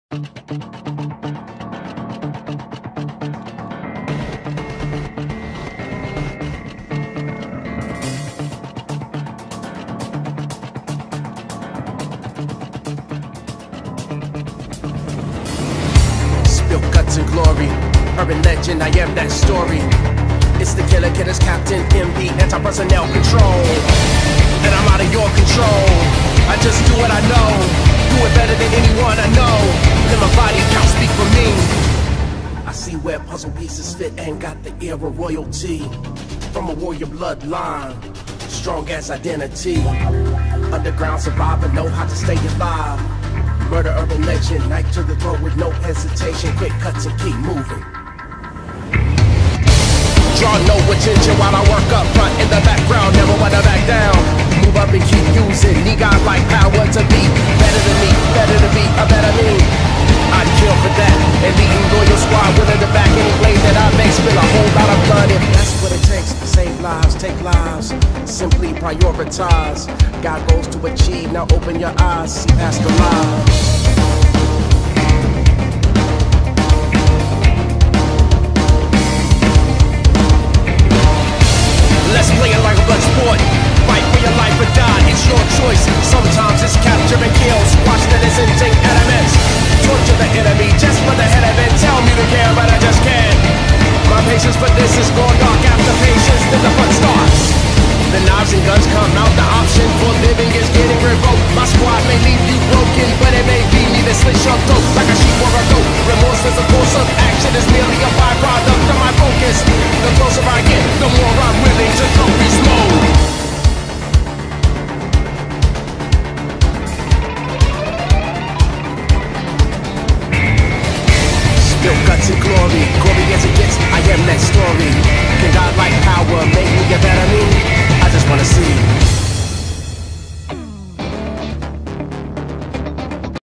Spill guts and glory, urban legend, I am that story. It's the killer killers, Captain MB, anti-personnel control. And I'm out of your control. I just do what I know, do it better than anyone I know. Let my body count speak for me. I see where puzzle pieces fit and got the ear of royalty. From a warrior bloodline, strong as identity. Underground survivor, know how to stay alive. Murder urban legend, knife to the throat with no hesitation. Quick cuts and keep moving. Draw no attention while I work up front in the background. Never wanna back down. Move up and keep using. Need God like power to be better than me, better to be a better me. I'd kill for that. And leading loyal squad willing to back any blade that I make. Spill a whole lot of blood if that's what it takes to save lives, take lives. Simply prioritize. God goes to achieve. Now open your eyes, see past the lies.